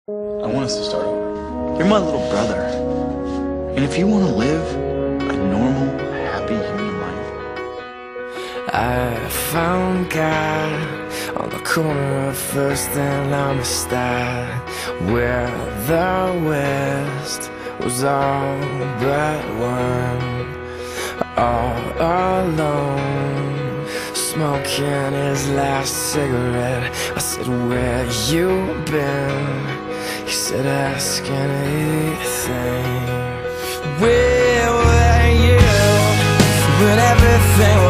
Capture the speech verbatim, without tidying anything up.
I want us to start over. You're my little brother. And if you want to live a normal, happy human life, I found God on the corner of First and Amistad, where the West was all but one. All alone, smoking his last cigarette. I said, where you been? He said, ask anything. Where were you when everything